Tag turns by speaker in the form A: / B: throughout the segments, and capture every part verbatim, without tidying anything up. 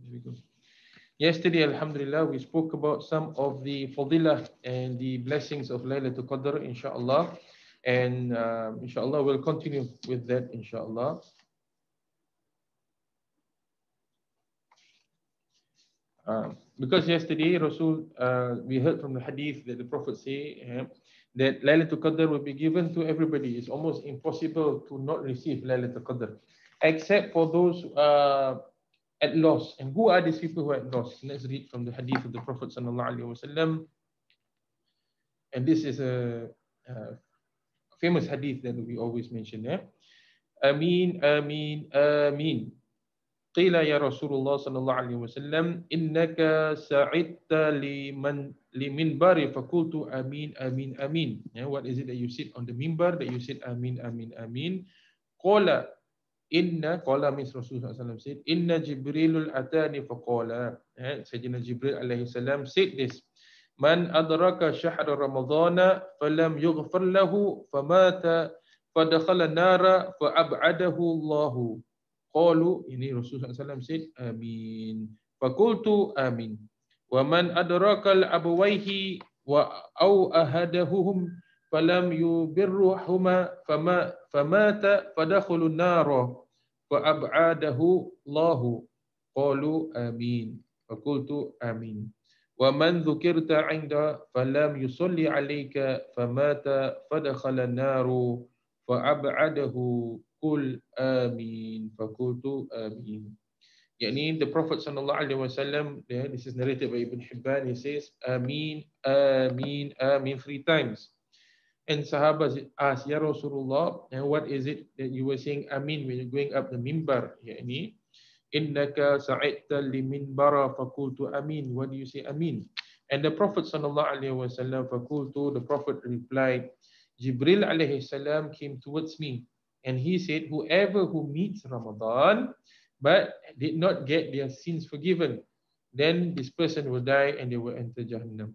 A: we go. Yesterday, Alhamdulillah, we spoke about some of the fadilah and the blessings of Laylatul Qadr, inshallah. And um, inshallah, we'll continue with that, inshallah. Uh, because yesterday, Rasul, uh, we heard from the hadith that the Prophet say uh, that Laylatul Qadr will be given to everybody. It's almost impossible to not receive Laylatul Qadr, except for those uh, at loss. And who are these people who are at loss? Let's read from the hadith of the Prophet sallallahu alaihi wasallam. And this is a, a famous hadith that we always mention. Eh? Ameen, Ameen, Ameen. قيل يا رسول الله صلى الله عليه وسلم إنك سعدت لمن لمنبر فقلت آمين آمين آمين. Yeah, what is it that you sit on the minbar that you said آمين آمين آمين? قال إن قال means Rasulullah sallallahu alaihi wasallam said إن جبريل أتاني فقال. Yeah, Sayyidina Jibril alaihi salam said this. من أدرك شهر رمضان فلم يغفر له فمات فدخل النار فأبعده الله. Qalu, ini Rasulullah sallallahu alaihi wasallam said, Amin. Fakultu amin. Wa man adrakal abawaihi wa au ahadahuhum falam yubirruhuma fama famata fadakhulun nara fa ab'adahu Allahu. Qalu amin. Fakultu amin. Wa man dhukirta 'inda falam yusalli 'alayka famata fadakhala an-naru fa ab'adahu Qul amin, fakultu amin. Yani the Prophet sallallahu alaihi wasallam, yeah, this is narrated by Ibn Hibban, he says amin, amin, amin three times. And Sahabas asked, Ya Rasulullah, and what is it that you were saying amin when you're going up the minbar? Yani, innaka sa'idta li minbara fakultu amin. What do you say amin? And the Prophet sallallahu alaihi wasallam, fakultu, the Prophet replied, Jibril alaihi salam came towards me. And he said, whoever who meets Ramadan but did not get their sins forgiven, then this person will die and they will enter Jahannam.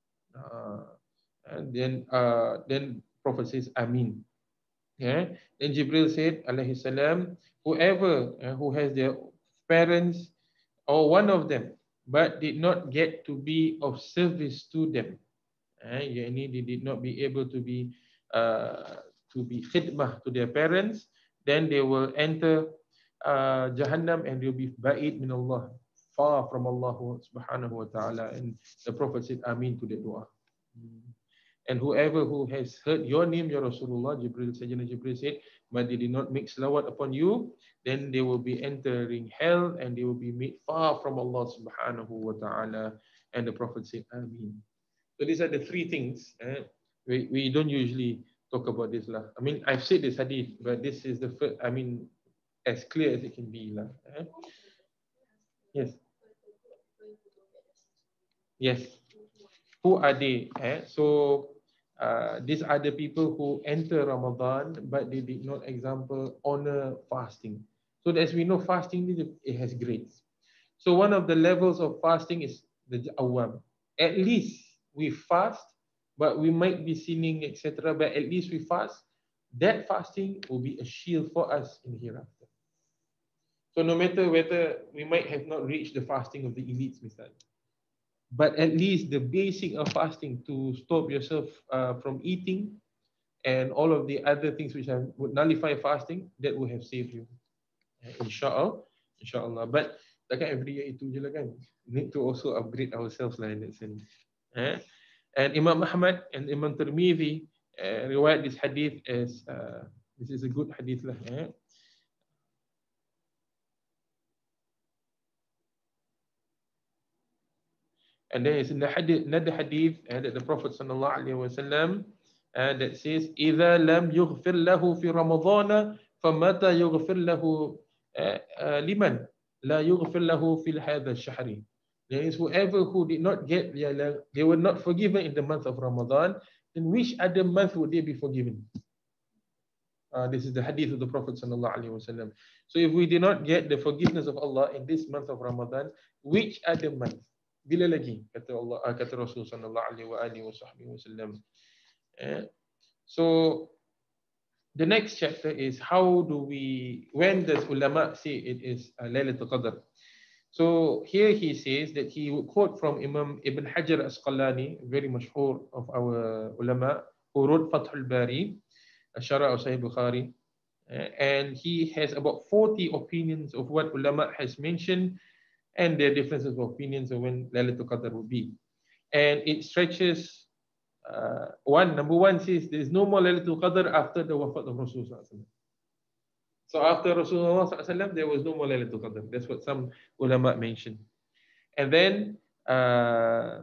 A: Uh, and then, uh, then Prophet says, Amin. Yeah. Then Jibril said, alayhi salam, whoever uh, who has their parents or one of them but did not get to be of service to them, uh, yani they did not be able to be uh, to be khidmah to their parents, then they will enter uh, Jahannam and they'll be ba'id min Allah, far from Allah subhanahu wa ta'ala. And the Prophet said, Amin to the dua. And whoever who has heard your name, Ya Rasulullah, Jibril, Sayyidina Jibril said, but they did not make salawat upon you, then they will be entering hell and they will be made far from Allah subhanahu wa ta'ala. And the Prophet said, Amin. So these are the three things. Eh? We, we don't usually talk about this lah. I mean, I've said this hadith, but this is the first, I mean, as clear as it can be lah. Eh? Yes. Yes. Who are they? Eh? So uh, these are the people who enter Ramadan, but they did not, example, honor fasting. So as we know, fasting, it has grades. So one of the levels of fasting is the awam. At least we fast, but we might be sinning, et cetera. But at least we fast. That fasting will be a shield for us in the hereafter. So no matter whether we might have not reached the fasting of the elites, Mister but at least the basic of fasting to stop yourself uh, from eating and all of the other things which are, would nullify fasting, that will have saved you. Inshallah, inshallah. But takkan every year itu je lah kan. We need to also upgrade ourselves lah in that sense. Eh? And Imam Ahmad and Imam Tirmidhi uh, riwayat this hadith as uh, this is a good hadith lah. Eh? And there is another hadith uh, that the Prophet sallallahu alaihi wasallam uh, that says, "Idza lam yughfir lahu fi Ramadana, famata yughfir lahu liman la yughfir lahu fi hadha ash-shahri." There is whoever who did not get their, they were not forgiven in the month of Ramadan, then which other month would they be forgiven? Uh, this is the hadith of the Prophet sallallahu alaihi wasallam. So if we did not get the forgiveness of Allah in this month of Ramadan, which other month? Bila lagi kata Allah, kata Rasul sallallahu alaihi wasallam. So the next chapter is how do we, when does ulama say it is uh, Laylatul Qadr? So here he says that he would quote from Imam Ibn Hajar Asqalani, very mashhur of our ulama, who wrote Fath al-Bari, Shara of Sahih Bukhari, and he has about forty opinions of what ulama has mentioned and their differences of opinions of when Laylatul Qadr will be. And it stretches, uh, one, number one says there is no more Laylatul Qadr after the wafat of Rasulullah. So after Rasulullah there was no more Laylatul Qadr. That's what some ulama mentioned. And then uh,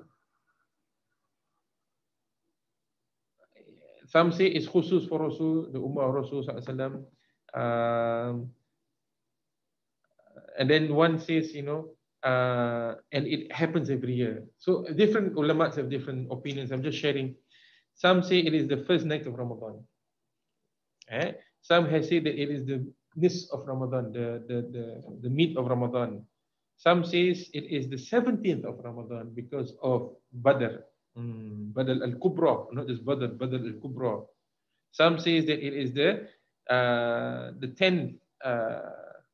A: some say it's khusus for Rasul, the Ummah of Rasulullah. Um, and then one says, you know, uh, and it happens every year. So different ulamas have different opinions. I'm just sharing. Some say it is the first night of Ramadan. Eh? Some have said that it is the nis of Ramadan, the, the, the, the mid of Ramadan. Some says it is the seventeenth of Ramadan because of Badr, mm, Badr al-Kubra, not just Badr, Badr al-Kubra. Some says that it is the uh, the tenth, uh,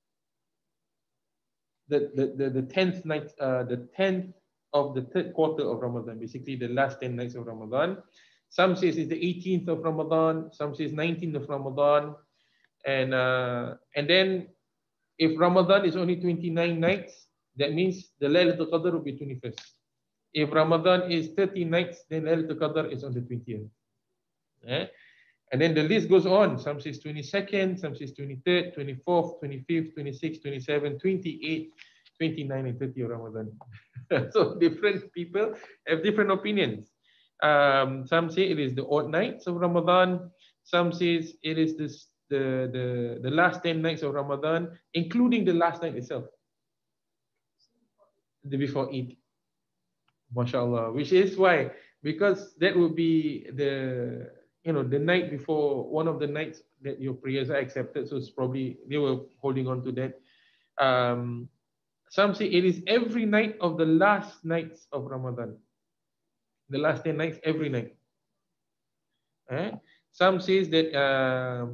A: the, the, the, the tenth night, uh, the tenth of the third quarter of Ramadan, basically the last ten nights of Ramadan. Some says it's the eighteenth of Ramadan, some says nineteenth of Ramadan, and uh, and then if Ramadan is only twenty-nine nights, that means the Laylatul Qadr will be twenty-first. If Ramadan is thirty nights, then Laylatul Qadr is on the twentieth. Eh? And then the list goes on. Some says twenty-second, some says twenty-third, twenty-fourth, twenty-fifth, twenty-sixth, twenty-seventh, twenty-eighth, twenty-ninth, and thirtieth of Ramadan. So different people have different opinions. Um, some say it is the odd nights of Ramadan. Some says it is this, the, the, the last ten nights of Ramadan, including the last night itself, the before Eid. MashaAllah. Which is why, because that would be the, you know, the night before, one of the nights that your prayers are accepted. So it's probably, they were holding on to that. Um, some say it is every night of the last nights of Ramadan. The last ten nights, every night. Eh? Some says that uh,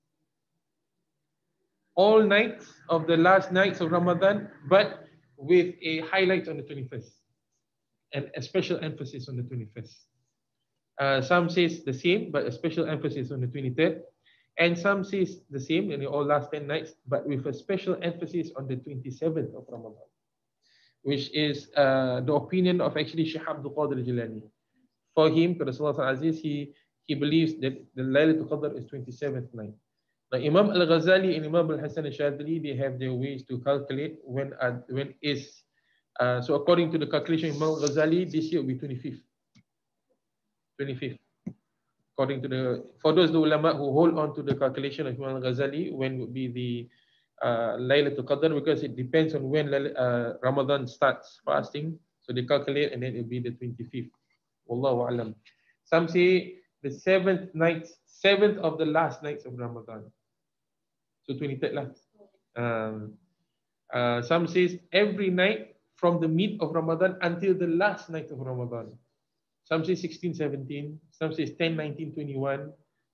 A: all nights of the last nights of Ramadan, but with a highlight on the twenty-first and a special emphasis on the twenty-first. Uh, some says the same, but a special emphasis on the twenty-third. And some says the same in the all last ten nights, but with a special emphasis on the twenty-seventh of Ramadan, which is uh, the opinion of actually Shaykh Abdul Qadir Jilani. For him, Rasulullah Aziz, he, he believes that the Laylatul Qadr is twenty-seventh night. Now, Imam Al-Ghazali and Imam Al-Hasan Al-Shadili, they have their ways to calculate when, uh, when is. Uh, so according to the calculation of Imam Al-Ghazali, this year will be twenty-fifth. twenty-fifth. According to the, for those the ulama who hold on to the calculation of Imam Al-Ghazali, when would be the uh, Laylatul Qadr, because it depends on when uh, Ramadan starts fasting. So they calculate and then it will be the twenty-fifth. Wallahu alam. Some say the seventh night, seventh of the last nights of Ramadan. So twenty-third lah. Um, uh, some says every night from the mid of Ramadan until the last night of Ramadan. Some say sixteen, seventeen. Some says ten, nineteen, twenty-one.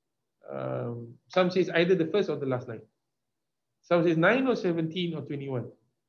A: Um, some says either the first or the last night. Some says nine or seventeen or twenty-one.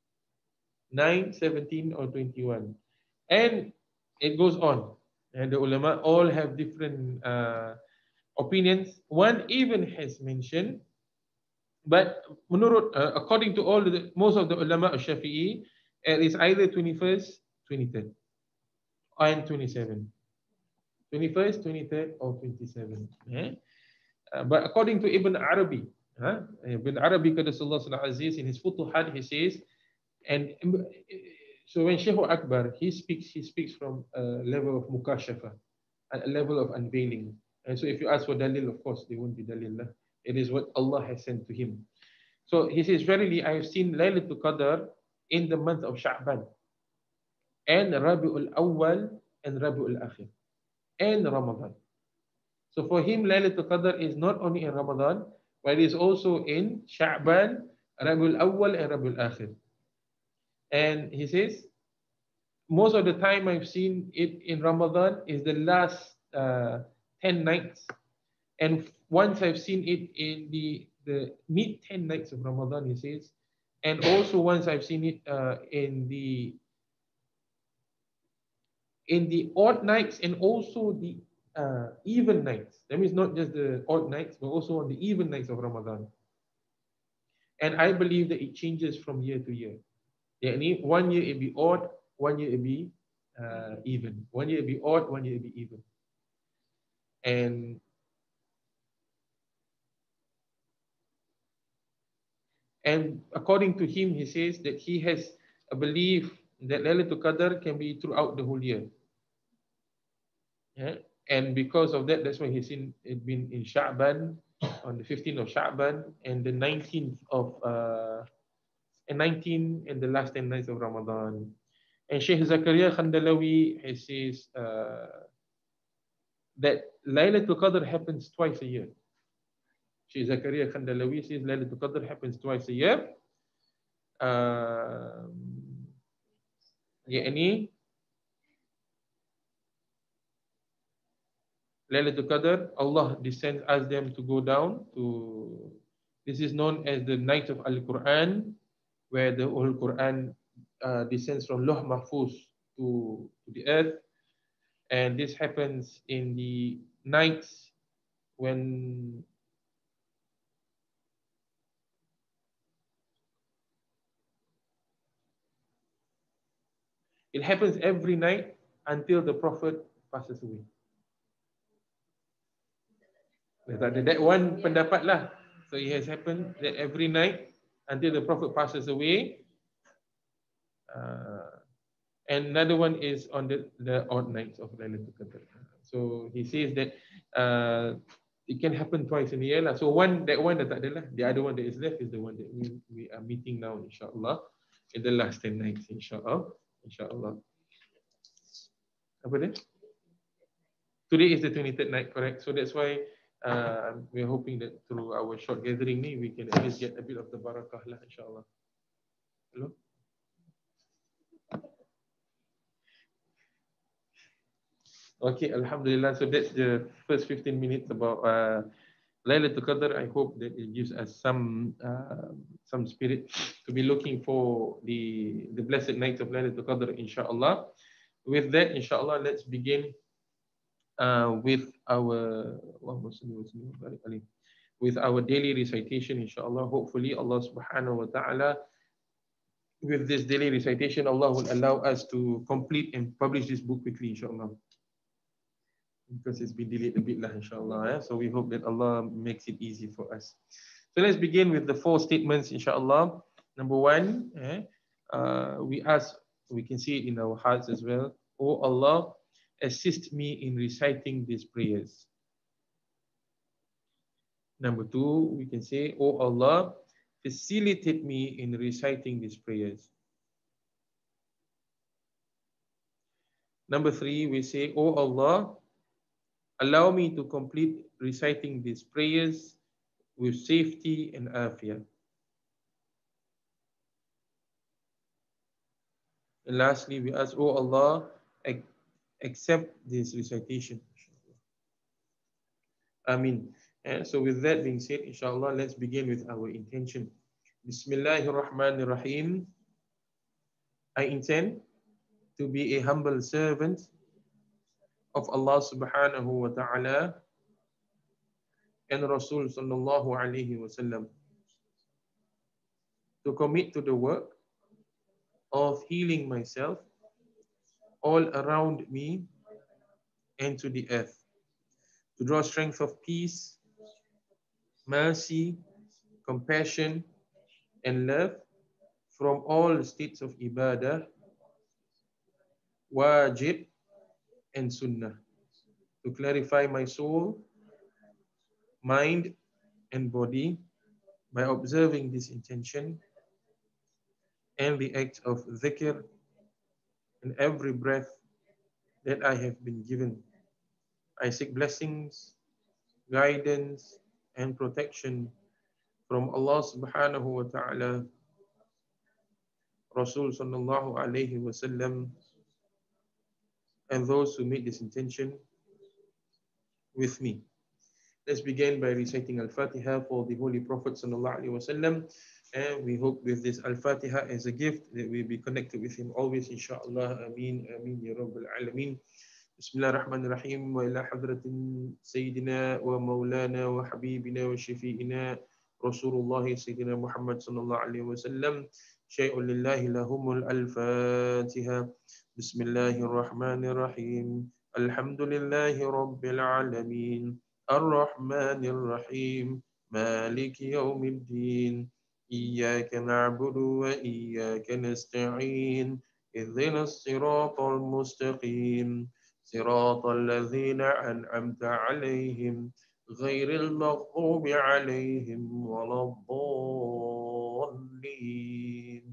A: nine, seventeen or twenty-one. And it goes on. And the ulama all have different uh, opinions. One even has mentioned, but menurut, uh, according to all the, most of the ulama of Shafi'i, it is either twenty-first, twenty-third, and twenty-seventh. twenty-first, twenty-third, or twenty-seventh. Yeah? Uh, but according to Ibn Arabi, huh? Ibn Arabi Qaddasallahu Aziz, in his Futuhat, he says, and so when Shaykh Akbar, he speaks, he speaks from a level of mukashafa, a level of unveiling. And so if you ask for dalil, of course, they won't be dalil. It is what Allah has sent to him. So he says, verily, I have seen Laylatul Qadr in the month of Sha'ban, and Rabi'ul Awwal, and Rabi'ul Akhir, and Ramadan. So for him, Laylatul Qadr is not only in Ramadan, but it is also in Sha'ban, Rabi'ul Awwal, and Rabi'ul Akhir. And he says, most of the time I've seen it in Ramadan is the last uh, ten nights. And once I've seen it in the, the mid ten nights of Ramadan, he says, And also once I've seen it uh, in the in the odd nights and also the uh, even nights. That means not just the odd nights, but also on the even nights of Ramadan. And I believe that it changes from year to year. Yani one year it be odd, one year it be uh, even. One year it be odd, one year it be even. And and according to him, he says that he has a belief that Laylatul Qadr can be throughout the whole year. Yeah? And because of that, that's why he's in it been in Sha'ban on the fifteenth of Sha'ban and the nineteenth of uh, and nineteen and the last ten nights of Ramadan. And Sheikh Zakaria Khandalawi he says uh, that Laylatul Qadr happens twice a year. Sheikh Zakaria Khandalawi says Laylatul Qadr happens twice a year. Um, يعني Laylatul Qadr, Allah descends, asks them to go down to, this is known as the night of Al-Quran, where the whole Quran uh, descends from Loh Mahfuz to, to the earth. And this happens in the nights when it happens every night until the Prophet passes away. That one pendapat lah. So it has happened that every night until the Prophet passes away. Uh, and another one is on the, the odd nights of Laylatul Qadr. So he says that uh, it can happen twice in a year lah. So one, that one dah tak ada lah. The other one that is left is the one that we, we are meeting now, insyaAllah, in the last ten nights, insyaAllah. InsyaAllah. Apa dia? Today is the twenty-third night, correct? So that's why uh, we're hoping that through our short gathering ni, we can at least get a bit of the barakah lah, insyaAllah. Hello? Okay, Alhamdulillah. So that's the first fifteen minutes about uh, Laylatul Qadr. I hope that it gives us some uh, some spirit to be looking for the the blessed night of Laylatul Qadr, insyaAllah. With that, insyaAllah, let's begin uh, with our with our daily recitation, insyaAllah. Hopefully, Allah subhanahu wa ta'ala, with this daily recitation, Allah will allow us to complete and publish this book quickly, insyaAllah. Because it's been delayed a bit lah, insyaAllah. Eh? So we hope that Allah makes it easy for us. So let's begin with the four statements, insyaAllah. Number one, eh, uh, we ask, we can see it in our hearts as well. Oh Allah, assist me in reciting these prayers. Number two, we can say, oh Allah, facilitate me in reciting these prayers. Number three, we say, oh Allah, allow me to complete reciting these prayers with safety and afiyah. And lastly, we ask, oh Allah, accept this recitation. Ameen. And so with that being said, inshallah, let's begin with our intention. Bismillahir Rahmanir Rahim. I intend to be a humble servant of Allah subhanahu wa ta'ala and Rasul sallallahu alayhi wa sallam, to commit to the work of healing myself all around me and to the earth, to draw strength of peace, mercy, compassion, and love from all states of ibadah, wajib, and sunnah, to clarify my soul, mind, and body by observing this intention and the act of dhikr in every breath that I have been given. I seek blessings, guidance, and protection from Allah subhanahu wa ta'ala, Rasul sallallahu alayhi wa sallam, and those who meet this intention with me. Let's begin by reciting Al-Fatiha for the Holy Prophet sallallahu alayhi wa sallam, And we hope with this Al-Fatiha as a gift that we be connected with him always, inshallah. Ameen, ameen, ya Rabbal Alameen. بسم الله الرحمن الرحيم وإلى حضرة سيدنا ومولانا وحبيبنا وشفيئنا رسول الله سيدنا محمد صلى الله عليه وسلم شيء لله لهم الفاتحة بسم الله الرحمن الرحيم الحمد لله رب العالمين الرحمن الرحيم مالك يوم الدين إياك نعبد وإياك نستعين اهدنا الصراط المستقيم صراط الذين أنعمت عليهم غير المغضوب عليهم ولا الضالين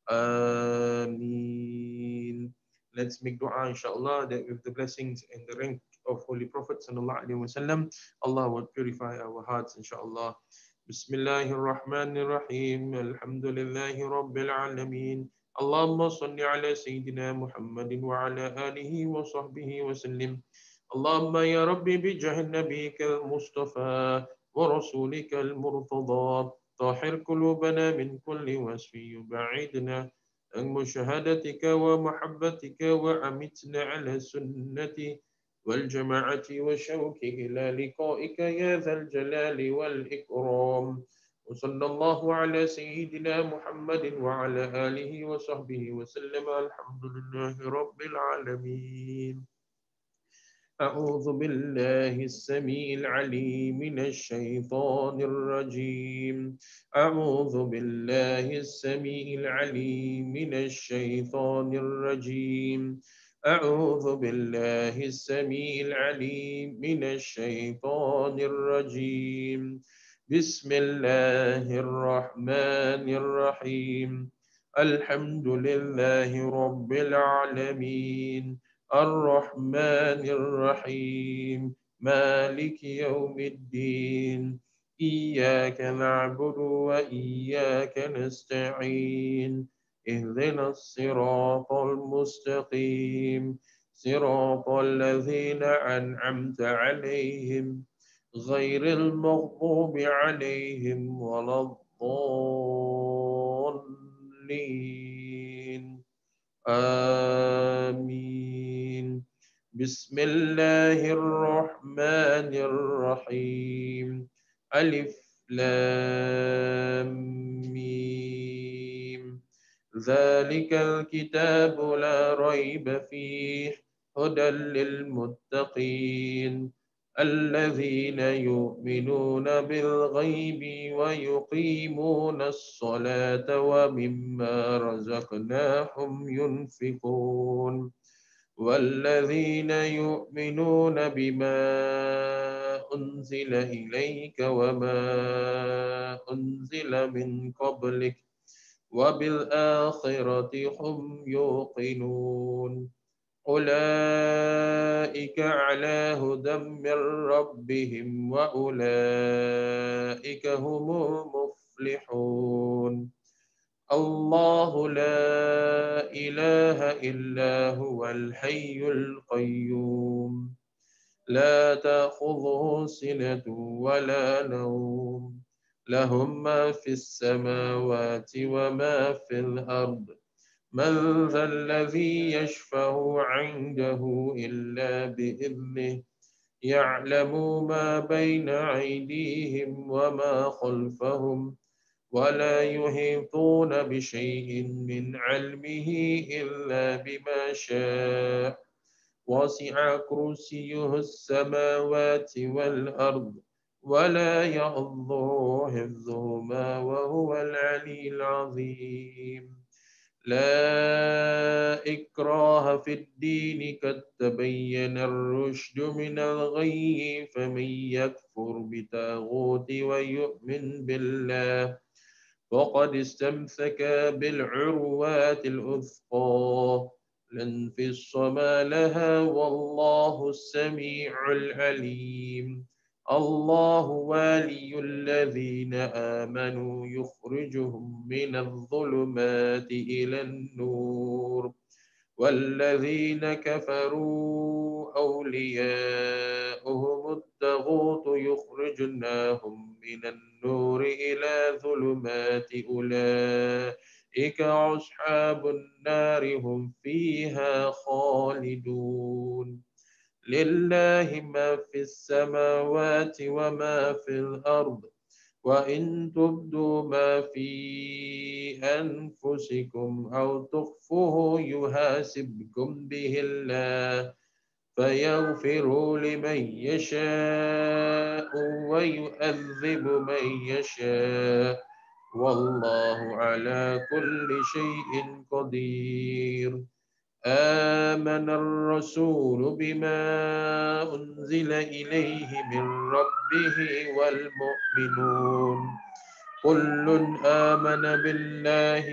A: آمين. Let's make dua inshallah that with the blessings and the rank of Holy Prophet sallallahu alaihi wasallam, Allah will purify our hearts inshallah. Bismillahir Rahmanir Rahim. Alhamdulillahi Rabbil Alamin. اللهم صل على سيدنا محمد وعلى آله وصحبه وسلم اللهم يا ربي بجاه نبيك المصطفى ورسولك المرتضى طهر قلوبنا من كل وصف يبعدنا عن مشاهدتك ومحبتك وأمتنا على السنة والجماعة والشوك إلى لقائك يا ذا الجلال والإكرام وصلى الله على سيدنا محمد وعلى آله وصحبه وسلم الحمد لله رب العالمين. أعوذ بالله السميع العليم من الشيطان الرجيم أعوذ بالله السميع العليم من الشيطان الرجيم أعوذ بالله السميع العليم من الشيطان الرجيم بسم الله الرحمن الرحيم الحمد لله رب العالمين الرحمن الرحيم مالك يوم الدين إياك نعبد وإياك نستعين اهدنا الصراط المستقيم صراط الذين أنعمت عليهم غير المغضوب عليهم ولا الضالين آمين. بسم الله الرحمن الرحيم ألف لام ميم ذلك الكتاب لا ريب فيه هدى للمتقين الذين يؤمنون بالغيب ويقيمون الصلاة ومما رزقناهم ينفقون والذين يؤمنون بما أنزل إليك وما أنزل من قبلك وبالآخرة هم يوقنون أولئك على هدى من ربهم وأولئك هم المفلحون الله لا إله إلا هو الحي القيوم لا تأخذه سنة ولا نوم له ما في السماوات وما في الأرض من ذا الذي يشفع عنده إلا بإذنه يعلم ما بين أيديهم وما خلفهم ولا يحيطون بشيء من علمه إلا بما شاء وسع كرسيه السماوات والأرض ولا يؤوده حفظهما وهو العلي العظيم لا إكراه في الدين قد تبين الرشد من الغي فمن يكفر بالطاغوت ويؤمن بالله فقد استمسك بالعروات الوثقى لا انفصام لها والله السميع العليم الله ولي الذين آمنوا يخرجهم من الظلمات إلى النور والذين كفروا أولياؤهم الطاغوت الطاغوت يخرجناهم من النور إلى ظلمات أولئك أصحاب النار هم فيها خالدون لله ما في السماوات وما في الأرض وإن تبدوا ما في أنفسكم أو تخفوه يحاسبكم به الله فيغفر لمن يشاء ويؤذب من يشاء والله على كل شيء قدير آمن الرسول بما أنزل إليه من ربه والمؤمنون كل آمن بالله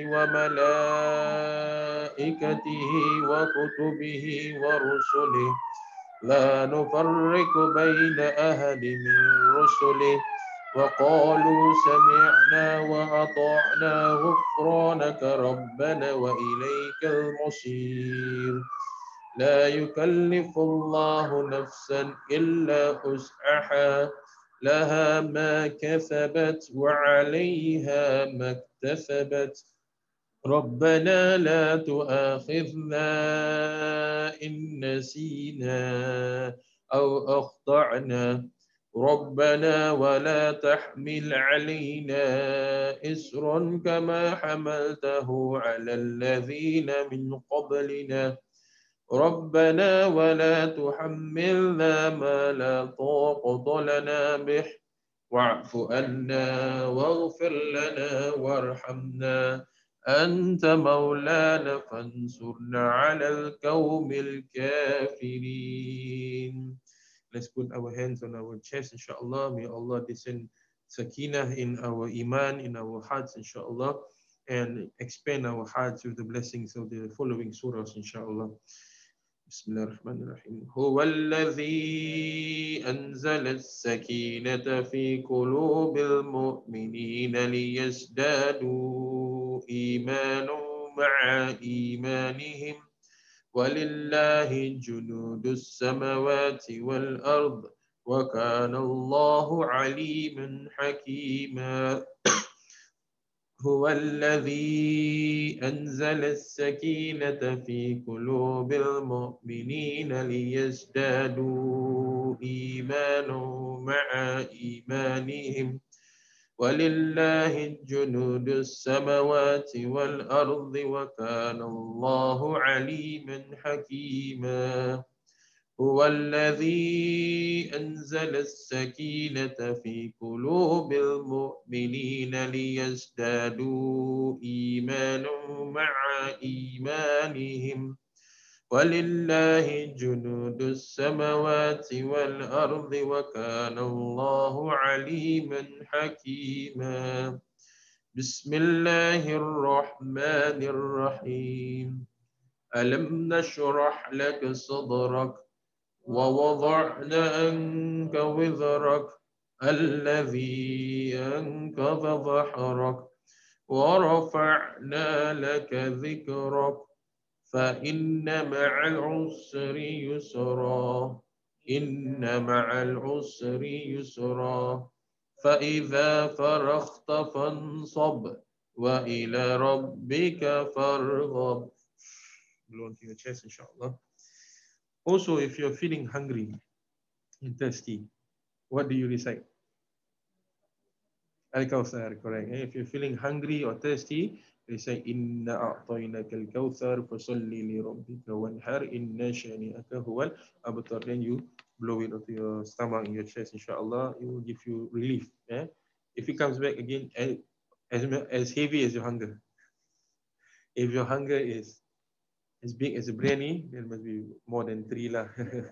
A: وملائكته وكتبه ورسله لا نفرق بين أحد من رسله وقالوا سمعنا وأطعنا غفرانك ربنا وإليك المصير لا يكلف الله نفسا إلا وسعها لها ما كسبت وعليها ما اكتسبت ربنا لا تؤاخذنا إن نسينا أو أخطأنا ربنا ولا تحمل علينا إسرا كما حملته على الذين من قبلنا ربنا ولا تحملنا ما لا طاقة لنا به واعف عنا واغفر لنا وارحمنا أنت مولانا فانصرنا على القوم الكافرين. Let's put our hands on our chest, inshallah. May Allah descend sakinah in our iman, in our hearts, inshallah, and expand our hearts with the blessings of the following surahs, inshallah. بسم الله الرحمن الرحيم هو الذي أنزل السكينة في قلوب المؤمنين ليزدادوا إيمانا مع إيمانهم ولله جنود السماوات والأرض وكان الله عليما حكيما هو الذي أنزل السكينة في قلوب المؤمنين ليزدادوا إيمانا مع إيمانهم ولله جنود السماوات والأرض وكان الله عليما حكيما هو الذي أنزل السكينة في قلوب المؤمنين ليزدادوا إيمانا مع إيمانهم ولله جنود السماوات والأرض وكان الله عليما حكيما بسم الله الرحمن الرحيم ألم نشرح لك صدرك ووضعنا عنك وزرك الذي أنقض ظهرك ورفعنا لك ذكرك فإن مع العسر يسرا إن مع العسر يسرا فإذا فرغت فانصب وإلى ربك فارغب. Blow into your chest, inshallah. Also, if you're feeling hungry and thirsty, what do you recite? Al-Kawthar, correct. If you're feeling hungry or thirsty, recite Inna a'tainaka al-kawthar fasalli li rabbika wanhar inna shani'aka huwal abtar. Then you blow it onto your stomach, in your chest, inshallah. It will give you relief. Eh? If it comes back again, as, as heavy as your hunger. If your hunger is as big as a biryani, then must be more than three lah.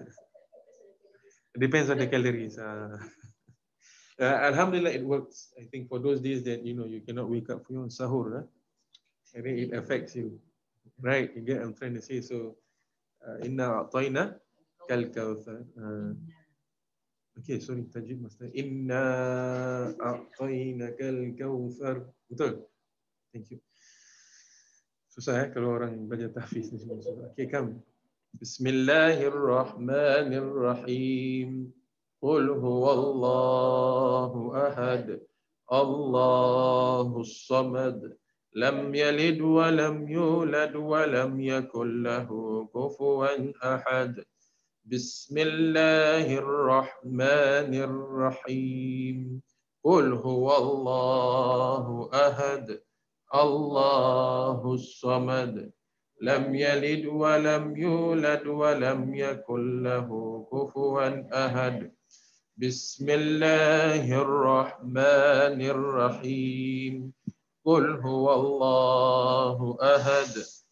A: It depends on the calories. Uh, uh, Alhamdulillah, it works. I think for those days that you know you cannot wake up for your sahur, huh? I think it affects you, right? You get what I'm trying to say. So, inna a'tayna kal kawthar. Okay, sorry, tajwid master. Inna a'tayna kal kawthar. Betul. Thank you. Susah eh kalau orang belajar tahfiz ni semua. Okay, come. Bismillahirrahmanirrahim. قل هو الله أحد الله الصمد لم يلد ولم يولد ولم يكن له كفوا أحد بسم الله الرحمن الرحيم قل هو الله أحد الله الصمد لم يلد ولم يولد ولم يكن له كفوا أحد بسم الله الرحمن الرحيم قل هو الله أحد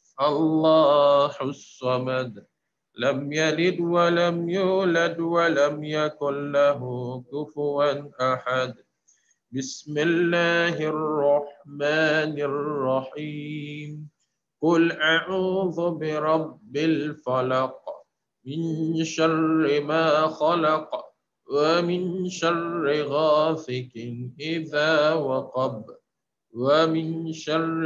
A: الله الصمد لم يلد ولم يولد ولم يكن له كفوا أحد بسم الله الرحمن الرحيم قل أعوذ برب الفلق من شر ما خلق ومن شر غاسق إذا وقب ومن شر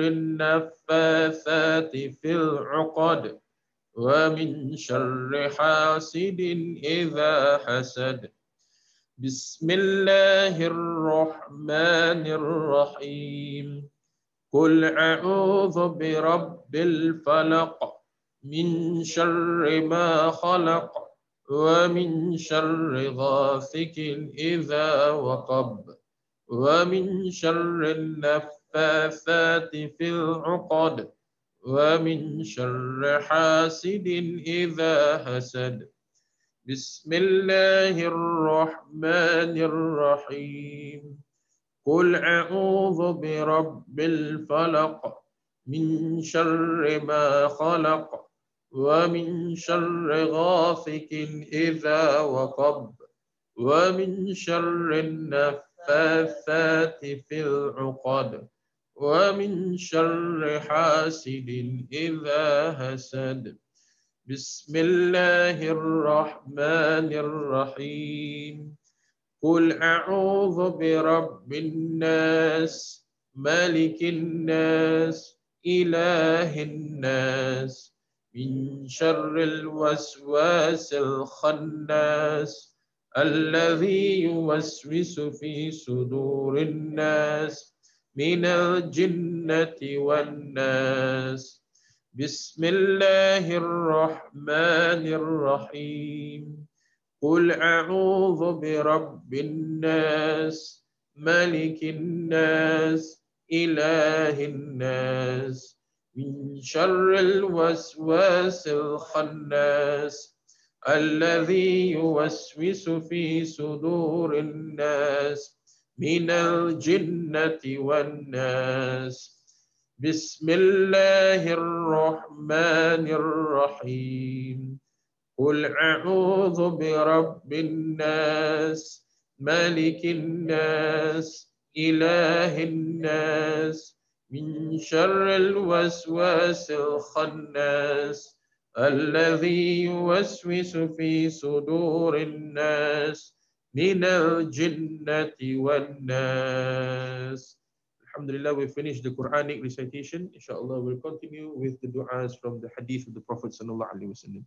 A: النفاثات في العقد ومن شر حاسد إذا حسد بسم الله الرحمن الرحيم قل أعوذ برب الفلق من شر ما خلق ومن شر غاسق إذا وقب ومن شر النفاثات في العقد ومن شر حاسد إذا حسد بسم الله الرحمن الرحيم قل أعوذ برب الفلق من شر ما خلق ومن شر غاسق إذا وقب ومن شر النفاثات في العقد ومن شر حاسد إذا حسد بسم الله الرحمن الرحيم قل أعوذ برب الناس ملك الناس إله الناس من شر الوسواس الخناس الذي يوسوس في صدور الناس من الجنة والناس بسم الله الرحمن الرحيم قل أعوذ برب الناس ملك الناس إله الناس من شر الوسواس الخناس الذي يوسوس في صدور الناس من الجنة والناس بسم الله الرحمن الرحيم قل أعوذ برب الناس ملك الناس إله الناس من شر الوسواس الخناس الذي يوسوس في صدور الناس من الجنة والناس. Alhamdulillah, we finished the Quranic recitation. Inshallah, we'll continue with the du'as from the hadith of the Prophet sallallahu alaihi wasallam.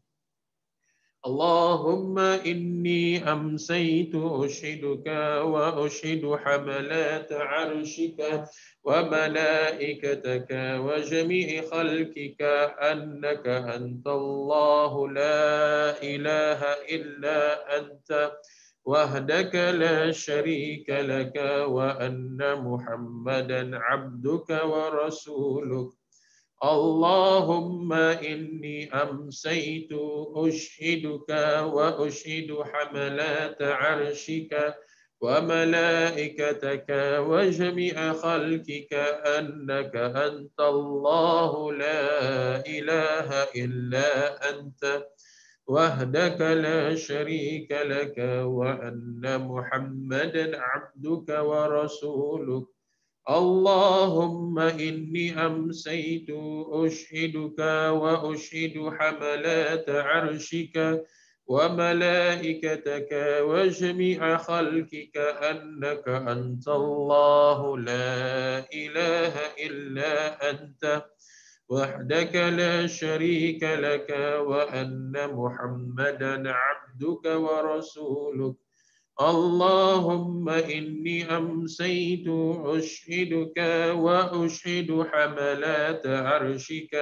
A: اللهم إني أمسيت أشهدك وأشهد حملات عرشك وملائكتك وجميع خلقك أنك أنت الله لا إله إلا أنت وحدك لا شريك لك وأن محمدا عبدك ورسولك. اللهم إني أمسيت أشهدك وأشهد حملات عرشك وملائكتك وجميع خلقك أنك أنت الله لا إله إلا أنت وحدك لا شريك لك وأن محمدا عبدك ورسولك. اللهم إني أمسيت أشهدك وأشهد حملات عرشك وملائكتك وجميع خلقك أنك أنت الله لا إله إلا أنت وحدك لا شريك لك وأن محمدا عبدك ورسولك. اللهم إني أمسيت أشهدك وأشهد حملات عرشك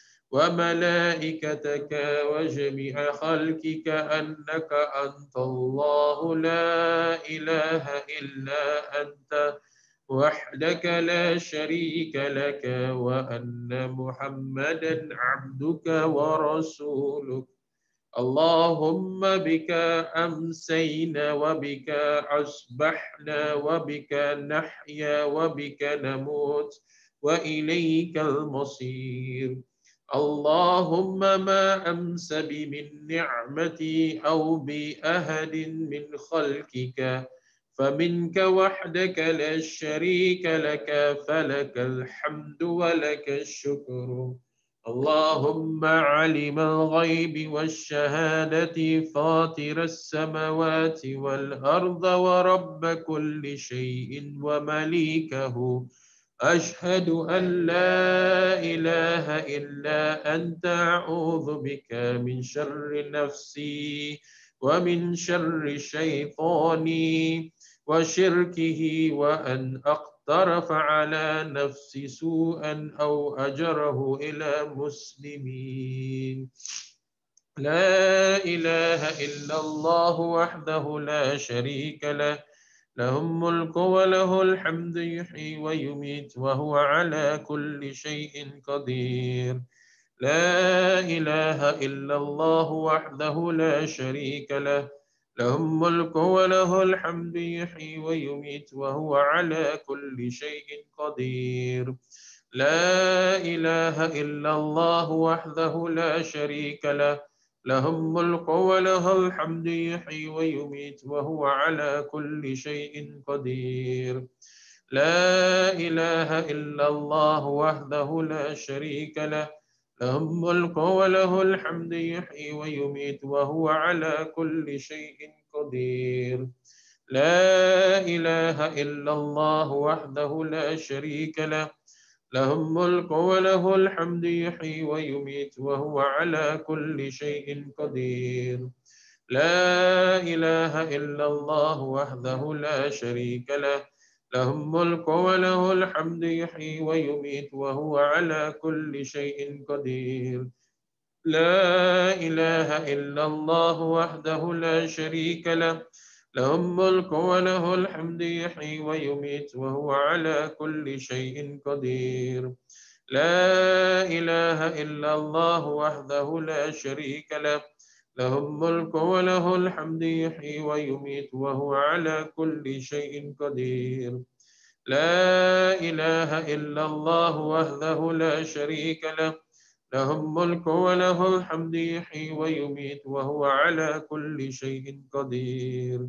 A: وملائكتك وجميع خلقك أنك أنت الله لا إله إلا أنت وحدك لا شريك لك وأن محمدا عبدك ورسولك. اللهم بك أمسينا وبك أصبحنا وبك نحيا وبك نموت وإليك المصير. اللهم ما أمس بي من نعمتي أو بأحد من خلقك فمنك وحدك لا شريك لك فلك الحمد ولك الشكر. اللهم عالم الغيب والشهادة فاطر السماوات والأرض ورب كل شيء ومليكه أشهد أن لا إله إلا أنت أعوذ بك من شر نفسي ومن شر شيطاني وشركه وأن أقترف على نفسي سوءا أو أجره إلى مسلمين. لا إله إلا الله وحده لا شريك له له الملك وله الحمد يحيي ويميت وهو على كل شيء قدير. لا إله إلا الله وحده لا شريك له له الملك وله الحمد يحيي ويميت وهو على كل شيء قدير. لا إله إلا الله وحده لا شريك له له الملك وله الحمد يحيي ويميت وهو على كل شيء قدير. لا إله إلا الله وحده لا شريك له له الملك وله الحمد يحيي ويميت وهو على كل شيء قدير. لا إله إلا الله وحده لا شريك له له الملك وله الحمد يحيي ويميت وهو على كل شيء قدير. لا إله إلا الله وحده لا شريك له له الملك وله الحمد يحيي ويميت وهو على كل شيء قدير. لا إله إلا الله وحده لا شريك له له الملك وله الحمد يحيي ويميت وهو على كل شيء قدير. لا إله إلا الله وحده لا شريك له له الملك وله الحمد يحيي ويميت وهو على كل شيء قدير. لا إله إلا الله وحده لا شريك له له الملك وله الحمد يحيي ويميت وهو على كل شيء قدير.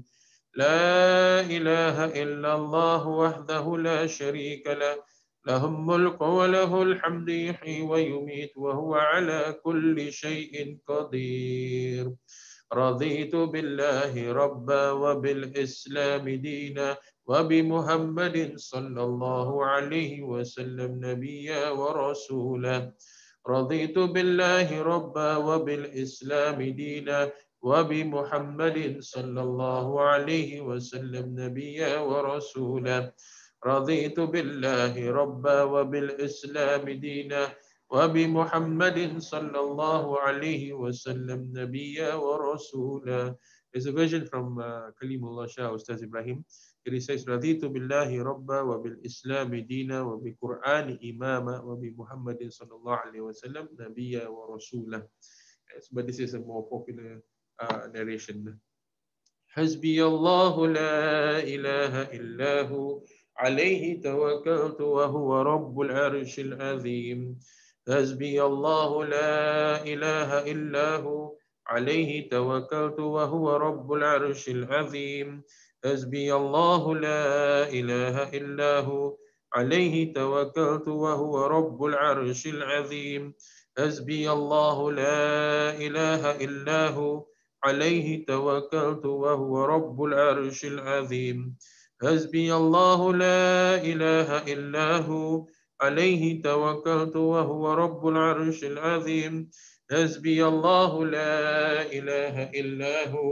A: لا إله إلا الله وحده لا شريك له له الملك وله الحمد يحيي ويميت وهو على كل شيء قدير. رضيت بالله ربا وبالإسلام دينا وبمحمد صلى الله عليه وسلم نبيا ورسولا. رضيت بالله ربا وبالإسلام دينا وبمحمد صلى الله عليه وسلم نبيا ورسولا. رضيت بالله ربا وبالإسلام دينا وبمحمد صلى الله عليه وسلم نبيا ورسولا. There's a version from uh, Kalimullah Shah Ustaz Ibrahim. It says رضيت بالله ربا وبالإسلام دينا وبالقرآن إماما وبمحمد صلى الله عليه وسلم نبيا ورسولا. Yes, but this is a more popular uh, narration. حسبي الله لا إله إلا هو عليه توكلت وهو رب العرش العظيم. حسبي الله لا إله إلا هو عليه توكلت وهو رب العرش العظيم. حسبي الله لا إله إلا هو عليه توكلت وهو رب العرش العظيم. حسبي الله لا إله إلا هو عليه توكلت وهو رب العرش العظيم. حسبي الله لا إله إلا هو عليه توكلت وهو رب العرش العظيم. حسبي الله لا إله إلا هو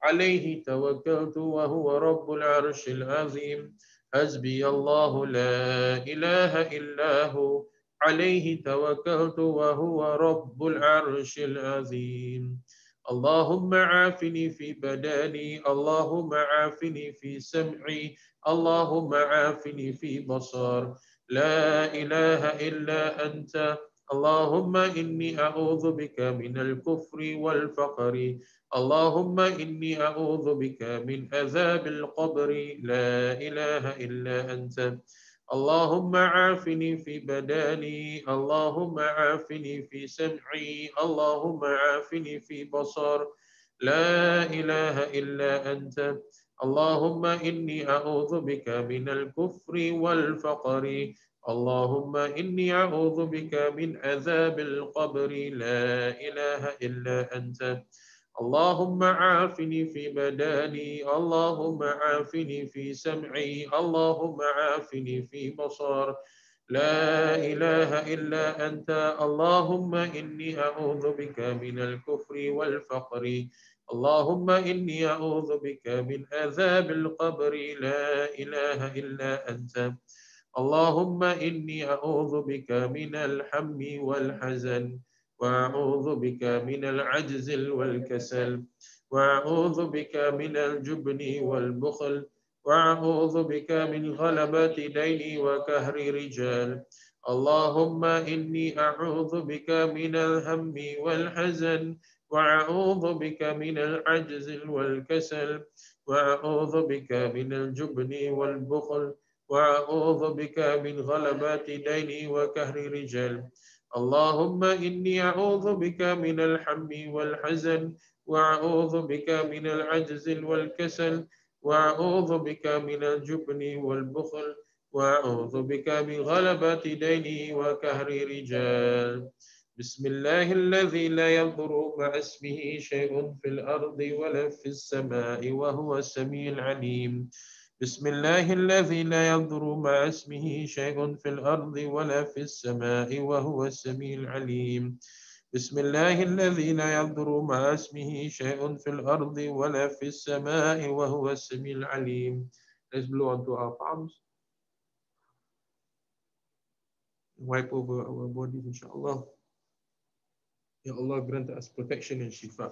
A: عليه توكلت وهو رب العرش العظيم حسبي الله لا إله إلا هو عليه توكلت وهو رب العرش العظيم اللهم عافني في بدني اللهم عافني في سمعي اللهم عافني في بصر لا إله إلا أنت اللهم إني أعوذ بك من الكفر والفقر اللهم إني أعوذ بك من عذاب القبر لا إله إلا أنت اللهم عافني في بدني اللهم عافني في سمعي اللهم عافني في بصر لا إله إلا أنت اللهم إني أعوذ بك من الكفر والفقر اللهم إني أعوذ بك من عذاب القبر لا إله إلا أنت اللهم عافني في بدني اللهم عافني في سمعي اللهم عافني في بصر لا إله إلا أنت اللهم إني أعوذ بك من الكفر والفقر اللهم إني أعوذ بك من عذاب القبر لا إله إلا أنت اللهم إني أعوذ بك من الهم والحزن وأعوذ بك من العجز والكسل وأعوذ بك من الجبن والبخل وأعوذ بك من غلبة دين وكهر رجال اللهم إني أعوذ بك من الهم والحزن وأعوذ بك من العجز والكسل وأعوذ بك من الجبن والبخل وأعوذ بك من غلبات دين وكهر رجال اللهم إني أعوذ بك من الهم والحزن وأعوذ بك من العجز والكسل وأعوذ بك من الجبن والبخل وأعوذ بك من غلبة دين وكهر رجال بسم الله الذي لا يضر مع اسمه شيء في الأرض ولا في السماء وهو السميع العليم بسم الله الذي لا يضر مع اسمه شيء في الأرض ولا في السماء وهو السميع العليم بسم الله الذي لا يضر مع اسمه شيء في الأرض ولا في السماء وهو السميع العليم. Let's blow onto our palms. Wipe over our bodies, inshallah. Ya Allah, grant us protection and shifa.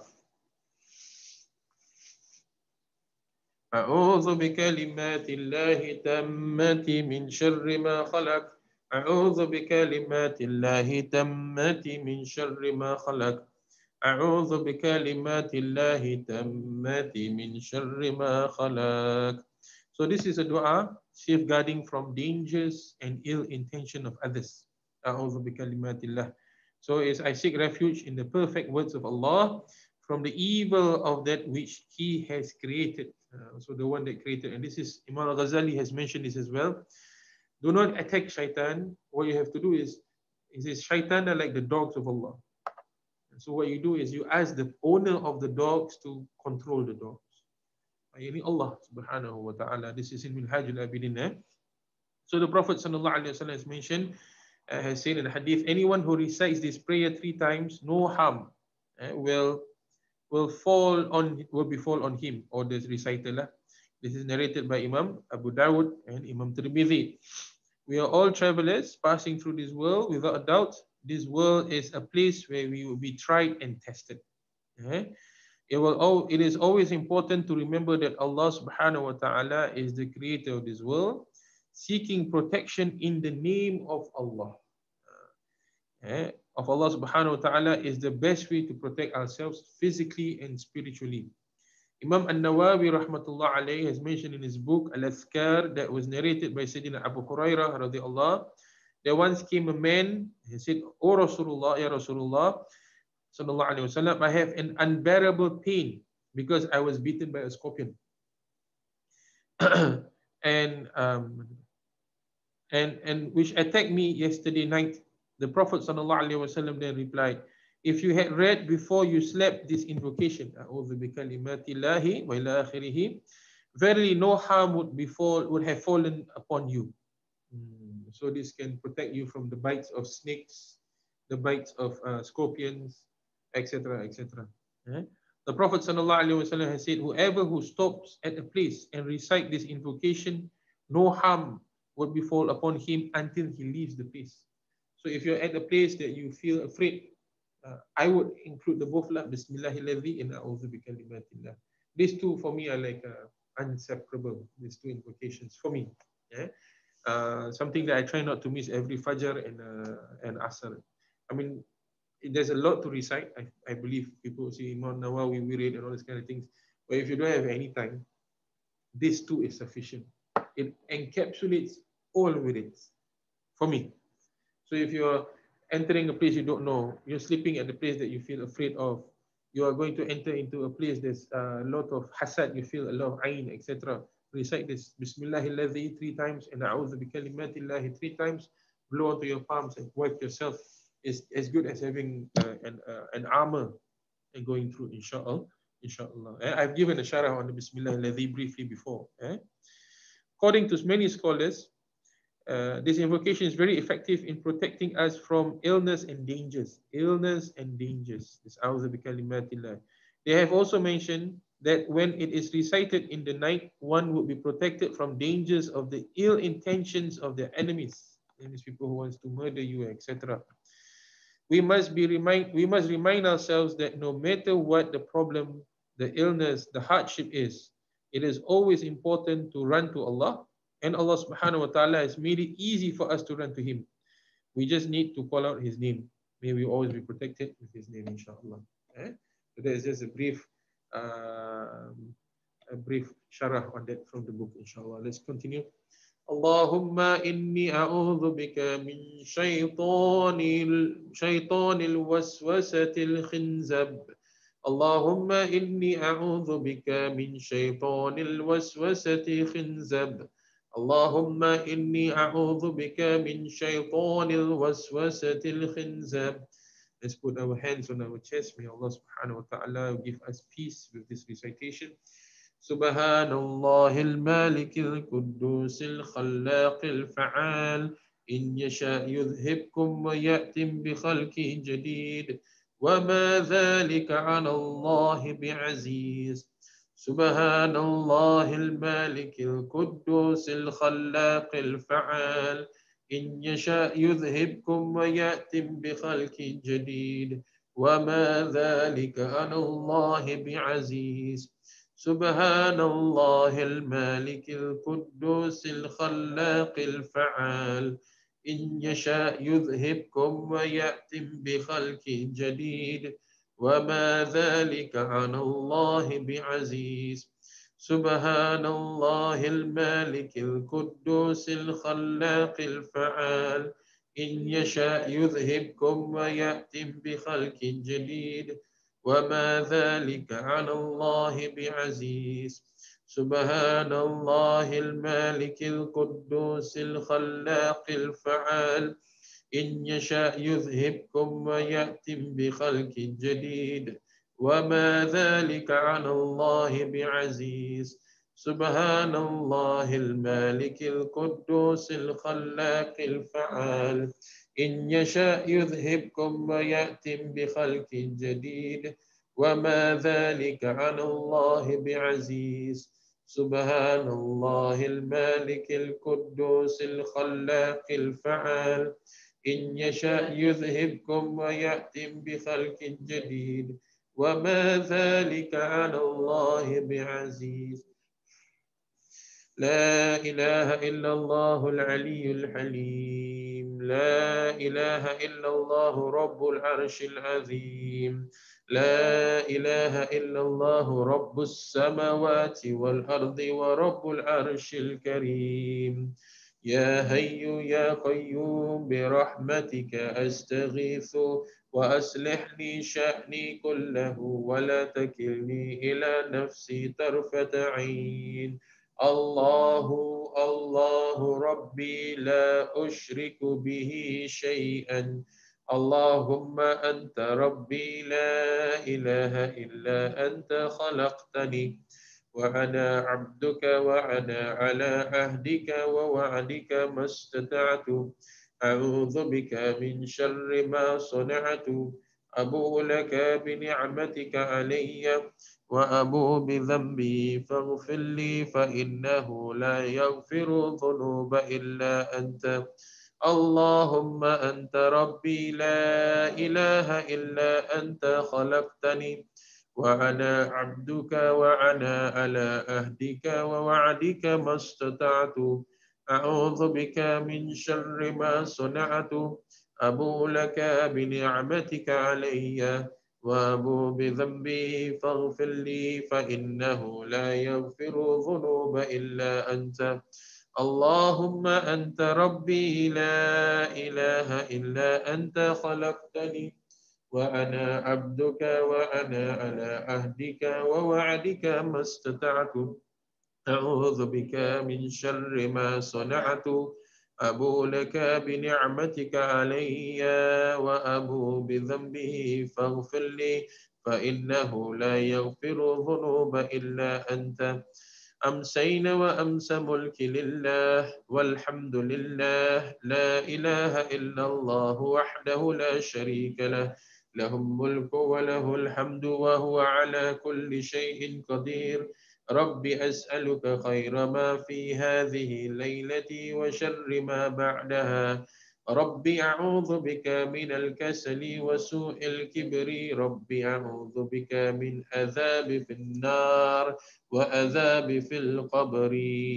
A: أعوذ بكلمات الله تامة من شر ما خلق أعوذ بكلمات الله تامة من شر ما خلق أعوذ بكلمات الله تامة من شر ما خلق. So this is a dua safeguarding from dangers and ill intention of others. أعوذ بكلمات الله. So as I seek refuge in the perfect words of Allah from the evil of that which He has created. Uh, so the one that created, and this is Imam Al-Ghazali has mentioned this as well. Do not attack shaitan. What you have to do is, he says, shaitan are like the dogs of Allah. And so what you do is you ask the owner of the dogs to control the dogs. Yani Allah subhanahu wa ta'ala. This is in Minhaj al-Abidin. Eh? So the Prophet sallallahu alaihi wasallam has mentioned, uh, has said in the hadith, anyone who recites this prayer three times, no harm uh, will will fall on will befall on him or the reciter. This is narrated by Imam Abu Dawud and Imam Tirmidhi. We are all travelers passing through this world. Without a doubt, this world is a place where we will be tried and tested. Okay? It will. It is always important to remember that Allah Subhanahu wa Taala is the creator of this world. Seeking protection in the name of Allah. Okay? Of Allah subhanahu wa ta'ala is the best way to protect ourselves physically and spiritually. Imam An-Nawawi rahmatullah alayhi has mentioned in his book Al-Azkar that was narrated by Sayyidina Abu Hurairah radiallahu. There once came a man, he said, O Rasulullah, Ya Rasulullah, sallallahu alayhi wa sallam, I have an unbearable pain because I was beaten by a scorpion. and, um, and, and which attacked me yesterday night. The Prophet sallallahu alaihi wasallam then replied, if you had read before you slept this invocation, A'udhu bi kalimatillahi wa ila akhirih, verily no harm would befall would have fallen upon you. Mm. So this can protect you from the bites of snakes, the bites of uh, scorpions, et cetera, et cetera. Eh? The Prophet ﷺ has said, whoever who stops at a place and recite this invocation, no harm would befall upon him until he leaves the place. So if you're at a place that you feel afraid, uh, I would include the both lah, Bismillahilladzi and A'udhu bikalimatillah. These two for me are like uh, inseparable, these two invocations for me. Yeah? Uh, something that I try not to miss every Fajr and, uh, and Asr. I mean, there's a lot to recite. I, I believe people say Imam Nawawi, we read and all these kind of things. But if you don't have any time, this too is sufficient. It encapsulates all with it, for me. So if you're entering a place you don't know, you're sleeping at the place that you feel afraid of, you are going to enter into a place there's a lot of hasad, you feel a lot of ayn, et cetera. Recite this Bismillahilladzi three times and A'udhu bikalimatillahi three times, blow onto your palms and wipe yourself. Is as good as having uh, an, uh, an armor and going through, inshallah. Inshallah. Eh? I've given a sharah on the Bismillahilladzi briefly before. Eh? According to many scholars, uh, this invocation is very effective in protecting us from illness and dangers. Illness and dangers. This A'udhu bikalimatillah. They have also mentioned that when it is recited in the night, one would be protected from dangers of the ill intentions of their enemies. These people who wants to murder you, et cetera. We must be remind we must remind ourselves that no matter what the problem, the illness, the hardship is, it is always important to run to Allah, and Allah subhanahu wa ta'ala has made it easy for us to run to Him. We just need to call out His name. May we always be protected with His name, inshallah. Eh? So that is just a brief uh, a brief sharah on that from the book, inshallah. Let's continue. اللهم إني أعوذ بك من شيطان شيطان الوسوسة الخنزب. اللهم إني أعوذ بك من شيطان الوسوسة الخنزب. اللهم إني أعوذ بك من شيطان الوسوسة الخنزب. Let's put our hands on our chest. May Allah subhanahu wa ta'ala give us peace with this recitation. سبحان الله المالك القدوس الخلاق الفعال إن يشاء يذهبكم ويأتم بخلق جديد وما ذلك على الله بعزيز سبحان الله المالك القدوس الخلاق الفعال إن يشاء يذهبكم ويأتم بخلق جديد وما ذلك على الله بعزيز سبحان الله المالك القدوس الخلاق الفعال إن يشاء يذهبكم ويأتم بخلق جديد وما ذلك على الله بعزيز سبحان الله المالك القدوس الخلاق الفعال إن يشاء يذهبكم ويأتم بخلق جديد وما ذلك على الله بعزيز سبحان الله المالك القدوس الخلاق الفعال إن يشاء يذهبكم ويأتم بخلق جديد وما ذلك على الله بعزيز سبحان الله المالك القدوس الخلاق الفعال إن يشاء يذهبكم ويأتم بخلق جديد وما ذلك على الله بعزيز سبحان الله المالك القدوس الخلاق الفعال إن يشاء يذهبكم ويأتم بخلق جديد وما ذلك على الله بعزيز لا إله إلا الله العلي الحليم لا إله إلا الله رب العرش العظيم لا إله إلا الله رب السماوات والأرض ورب العرش الكريم يا حي يا قيوم برحمتك أستغيث وأصلح لي شأني كله ولا تكلني إلى نفسي طرفة عين الله الله ربي لا أشرك به شيئا اللهم أنت ربي لا إله إلا أنت خلقتني وأنا عبدك وأنا على عهدك ووعدك ما استطعت أعوذ بك من شر ما صنعت أبو لك بنعمتك علي وأبو بذنبي فاغفر لي فإنه لا يغفر الذنوب إلا أنت اللهم أنت ربي لا إله إلا أنت خلقتني وأنا عبدك وأنا على أهدك ووعدك ما استطعت أعوذ بك من شر ما صنعت أبو لك بنعمتك علي وأبو بذنبي فاغفر لي فإنه لا يغفر الذنوب إلا أنت اللهم أنت ربي لا إله إلا أنت خلقتني وأنا عبدك وأنا على عهدك ووعدك ما استطعت أعوذ بك من شر ما صنعت أبو لك بنعمتك علي وأبو بذنبه فاغفر لي فإنه لا يغفر الذنوب إلا أنت أمسينا وأمس ملك لله والحمد لله لا إله إلا الله وحده لا شريك له له الملك وله الحمد وهو على كل شيء قدير رب أسألك خير ما في هذه الليلة وشر ما بعدها رب أعوذ بك من الكسل وسوء الكبر رب أعوذ بك من عذاب في النار وعذاب في القبر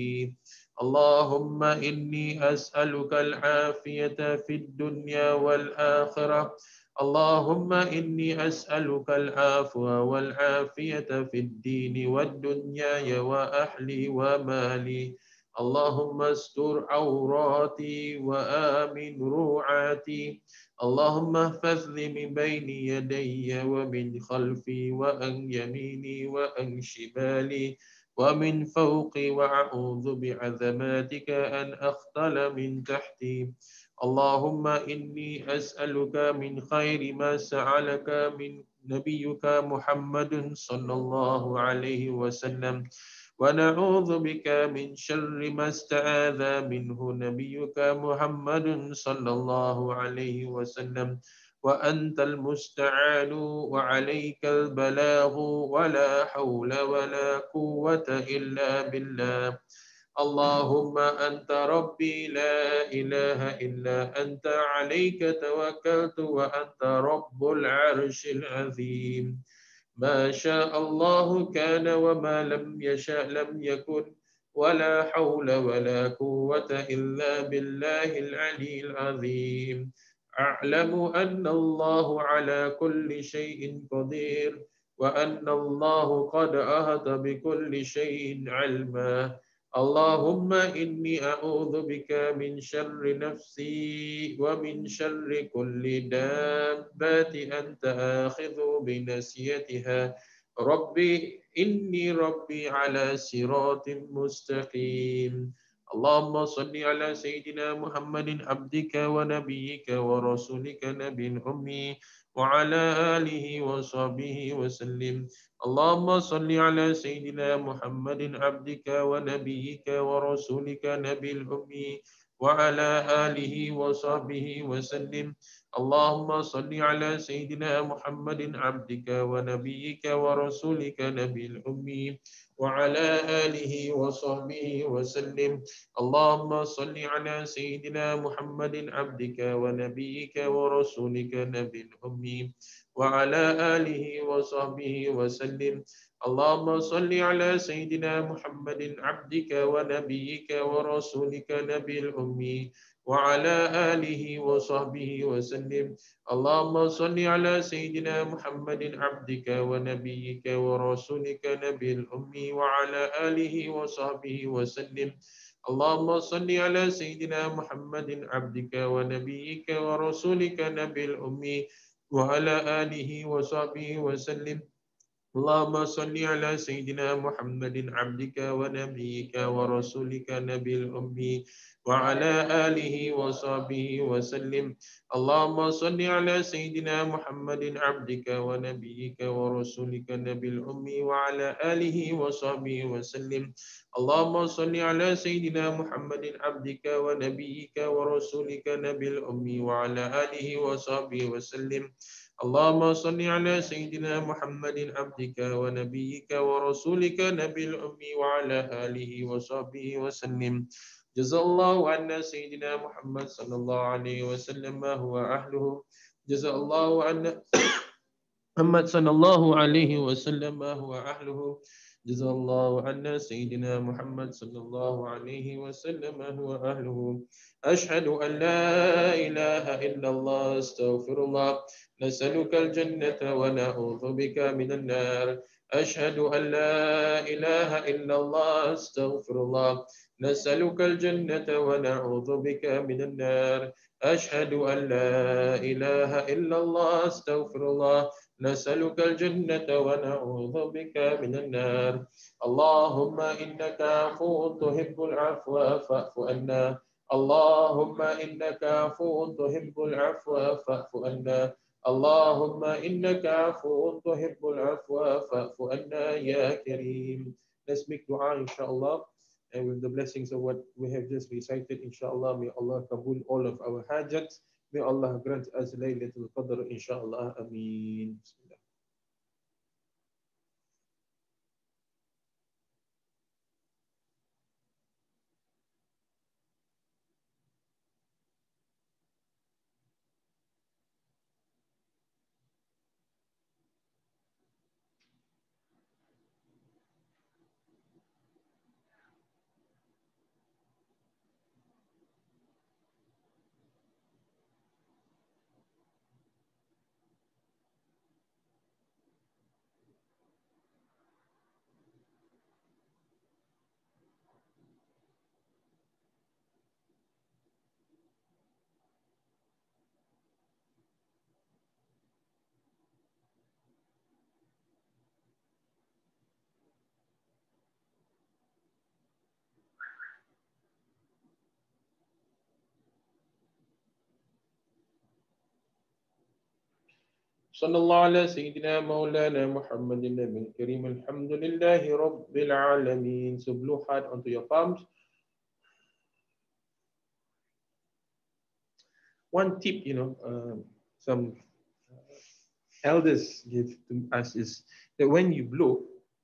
A: اللهم إني أسألك العافية في الدنيا والآخرة اللهم إني أسألك العفو والعافية في الدين والدنيا وأهلي ومالي اللهم استر عوراتي وآمن روعاتي اللهم احفظني من بين يدي ومن خلفي وعن يميني وعن شمالي ومن فوقي وأعوذ بعظماتك أن أختل من تحتي اللهم إني أسألك من خير ما سألك من نبيك محمد صلى الله عليه وسلم ونعوذ بك من شر ما استعاذ منه نبيك محمد صلى الله عليه وسلم وأنت المستعان وعليك البلاغ ولا حول ولا قوة إلا بالله اللهم أنت ربي لا إله إلا أنت عليك توكلت وأنت رب العرش العظيم ما شاء الله كان وما لم يشاء لم يكن ولا حول ولا قوة إلا بالله العلي العظيم أعلم أن الله على كل شيء قدير وأن الله قد أحاط بكل شيء علما اللهم إني أعوذ بك من شر نفسي ومن شر كل دابة أنت آخذ بنسيتها ربي إني ربي على صراط مستقيم اللهم صل على سيدنا محمد عبدك ونبيك ورسولك نبي الأمي وعلى آله وصحبه وسلم اللهم صل على سيدنا محمد عبدك ونبيك ورسولك نبي الأمي وعلى آله وصحبه وسلم اللهم صل على سيدنا محمد عبدك ونبيك ورسولك نبي الأمي وعلى آله وصحبه وسلم اللهم صل على سيدنا محمد عبدك ونبيك ورسولك نبي الأمي وعلى آله وصحبه وسلم اللهم صل على سيدنا محمد عبدك ونبيك ورسولك نبي الأمي وعلى آله وصحبه وسلم اللهم صل على سيدنا محمد عبدك ونبيك ورسولك نبي الأمي وعلى آله وصحبه وسلم اللهم صل على سيدنا محمد عبدك ونبيك ورسولك نبي الأمي وعلى آله وصحبه وسلم اللهم صل على سيدنا محمد عبدك ونبيك ورسولك نبي الأمي وعلى آله وصحبه وسلم اللهم صل على سيدنا محمد عبدك ونبيك ورسولك نبي الأمي وعلى آله وصحبه وسلم اللهم صل على سيدنا محمد عبدك ونبيك ورسولك نبي الأمي وعلى آله وصحبه وسلم اللهم صل على سيدنا محمد عبدك ونبيك ورسولك نبي الأمي وعلى آله وصحبه وسلم. جزا الله عنا سيدنا محمد صلى الله عليه وسلم ما هو أهله. جزا الله عنا محمد صلى الله عليه وسلم ما هو أهله. جزا الله عنا سيدنا محمد صلى الله عليه وسلم ما هو أهله. أشهد أن لا إله إلا الله استغفر الله. نسألك الجنة ونعوذ بك من النار. أشهد أن لا إله إلا الله استغفر الله. نسألك الجنة ونعوذ بك من النار. أشهد أن لا إله إلا الله استغفر الله. نسألك الجنة ونعوذ بك من النار. اللهم إنك عفو تحب العفو فاعف عنا. اللهم إنك عفو تحب العفو فاعف عنا. اللهم إنك عفو تحب العفو فاعف عنا يا كريم. Let's make dua inshallah. And with the blessings of what we have just recited, inshallah, may Allah kabul all of our hajats. May Allah grant us Laylatul Qadr, inshallah. Ameen. Bismillah. صلى الله على سيدنا مولانا محمد النبي الكريم. الحمد لله رب العالمين. So blow hard onto your palms. One tip, you know, uh, some elders give to us is that when you blow,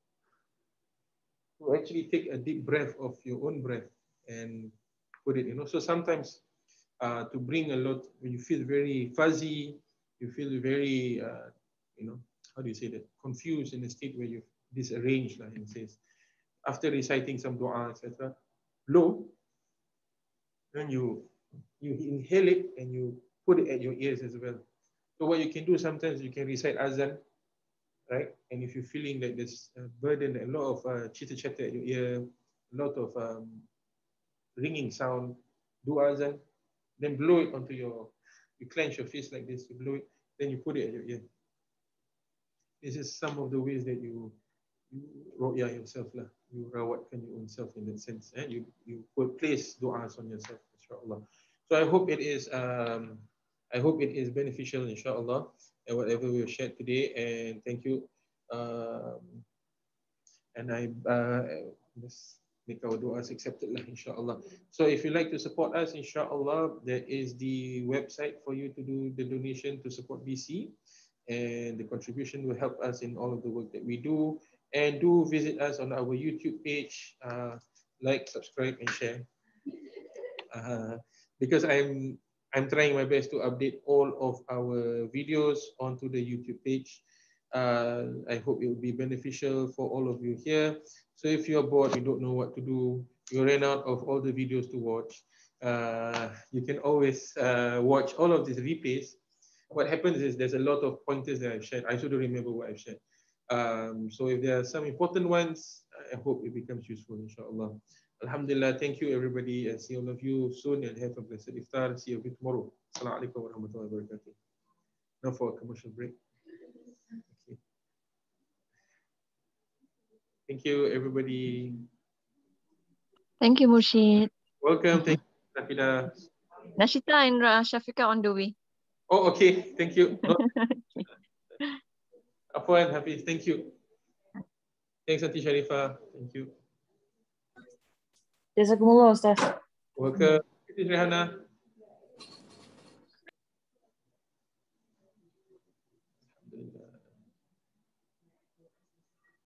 A: you actually take a deep breath of your own breath and put it, you know. So sometimes uh, to bring a lot, when you feel very fuzzy, you feel very, uh, you know, how do you say that? Confused in a state where you've disarranged, like it says. After reciting some dua, et cetera, blow, then you you inhale it and you put it at your ears as well. So what you can do sometimes, you can recite azan, right? And if you're feeling that there's a burden, a lot of uh, chitter chatter at your ear, a lot of um, ringing sound, do azan, then blow it onto your, you clench your fist like this, you blow it, then you put it at your ear. This is some of the ways that you, you ru'ya yourself lah. You rawatkan your own self in that sense. Eh? You, you put place du'as on yourself, inshallah. So I hope it is, um, I hope it is beneficial, inshallah, and whatever we've shared today. And thank you. Um, and I uh, let's make our du'as accepted lah, inshallah. So if you'd like to support us, inshallah, there is the website for you to do the donation to support B C. And the contribution will help us in all of the work that we do. And do visit us on our YouTube page, uh, like, subscribe, and share. Uh, because I'm I'm trying my best to update all of our videos onto the YouTube page. Uh, I hope it will be beneficial for all of you here. So if you're bored, you don't know what to do, you ran out of all the videos to watch, uh, you can always uh, watch all of these replays. What happens is there's a lot of pointers that I've shared. I shouldn't remember what I've shared. Um, so if there are some important ones, I hope it becomes useful, inshallah. Alhamdulillah, thank you everybody, and see all of you soon, and have a blessed iftar. See you tomorrow. Assalamu alaikum wa rahmatullahi wa barakatuh. Now for a commercial break. Okay. Thank you everybody.
B: Thank you, Murshid.
A: Welcome. Thank you, Nafida.
B: Nashita and uh, Shafika on the way.
A: Oh, okay. Thank you. Afwan, Hafiz, thank you. Thanks, Auntie Sharifah. Thank you.
C: Jazakumullah, Ustaz.
A: Welcome. This is Rehana.